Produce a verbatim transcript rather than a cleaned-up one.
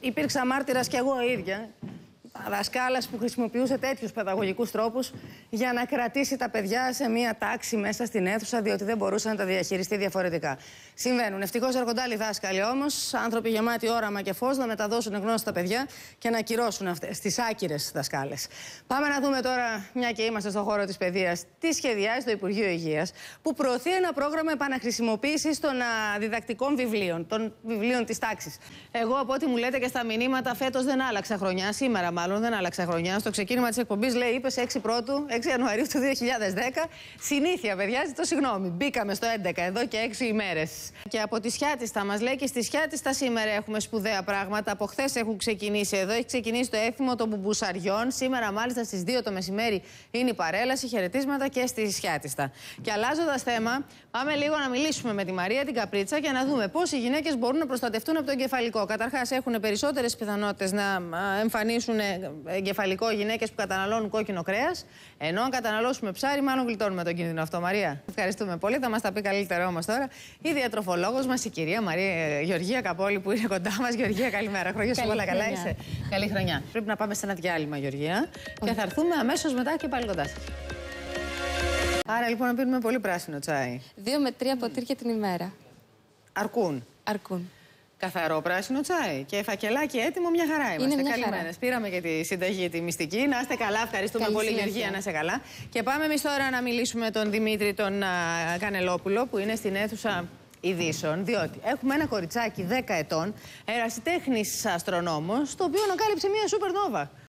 υπήρξα μάρτυρας κι εγώ ίδια. Δασκάλας που χρησιμοποιούσε τέτοιους παιδαγωγικούς τρόπους για να κρατήσει τα παιδιά σε μία τάξη μέσα στην αίθουσα, διότι δεν μπορούσε να τα διαχειριστεί διαφορετικά. Συμβαίνουν. Ευτυχώς έρχονται άλλοι δάσκαλοι όμως, άνθρωποι γεμάτοι όραμα και φως, να μεταδώσουν γνώση στα παιδιά και να ακυρώσουν αυτές τις άκυρες δασκάλες. Πάμε να δούμε τώρα, μια και είμαστε στον χώρο της παιδείας, τι σχεδιάζει το Υπουργείο Υγείας, που προωθεί ένα πρόγραμμα επαναχρησιμοποίησης των α, διδακτικών βιβλίων, των βιβλίων της τάξης. Εγώ, από ό,τι μου λέτε και στα μηνύματα, φέτος δεν άλλαξα χρονιά, σήμερα μάλλον δεν άλλαξα χρονιά. Στο ξεκίνημα της εκπομπής λέει, είπε έξι Πρώτου, έξι Ιανουαρίου του δύο χιλιάδες δέκα. Συνήθεια, παιδιά, ζητώ συγγνώμη. Μπήκαμε στο έντεκα εδώ και έξι ημέρες. Και από τη Σιάτιστα μας λέει, και στη Σιάτιστα σήμερα έχουμε σπουδαία πράγματα. Από χθες έχουν ξεκινήσει εδώ. Έχει ξεκινήσει το έθιμο των μπουμπουσαριών. Σήμερα, μάλιστα, στις δύο το μεσημέρι είναι η παρέλαση. Χαιρετίσματα και στη Σιάτιστα. Και αλλάζοντας θέμα, πάμε λίγο να μιλήσουμε με τη Μαρία την Καπρίτσα και να δούμε πώς οι γυναίκες μπορούν να προστατευτούν από το εγκεφαλικό. Καταρχάς, έχουν περισσότερες πιθανότητες να εμφανίσουν εγκεφαλικό γυναίκες που καταναλώνουν κόκκινο κρέας. Ενώ αν καταναλώσουμε ψάρι, μάλλον γλιτώνουμε τον κίνδυνο αυτό. Μαρία, ευχαριστούμε πολύ. Θα μας τα πει καλύτερα όμως τώρα η διατροφολόγος μας, η κυρία Μαρία Γεωργία Καπόλη, που είναι κοντά μας. Γεωργία, καλημέρα. Χρόνια σου πολλά, καλά είσαι? Καλή χρονιά. Πρέπει να πάμε σε ένα διάλειμμα, Γεωργία, και θα έρθουμε αμέσως μετά και πάλι κοντά σας. Άρα λοιπόν να πίνουμε πολύ πράσινο τσάι. Δύο με τρία ποτήρια την ημέρα. Αρκούν. Αρκούν. Καθαρό πράσινο τσάι και φακελάκι έτοιμο, μια χαρά είμαστε. Καλημέρες. Πήραμε και τη συνταγή τη μυστική. Να είστε καλά, ευχαριστούμε Καλή πολύ, συνέχεια. Γεωργία, να είστε καλά. Και πάμε εμείς τώρα να μιλήσουμε με τον Δημήτρη τον α, Κανελόπουλο, που είναι στην αίθουσα ειδήσεων, διότι έχουμε ένα κοριτσάκι δέκα ετών, ερασιτέχνης αστρονόμος, το οποίο ανακάλυψε μια σούπερνόβα.